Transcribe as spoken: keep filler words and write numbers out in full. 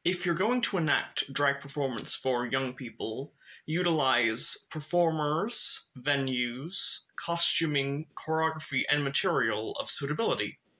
If you're going to enact drag performance for young people, utilize performers, venues, costuming, choreography, and material of suitability.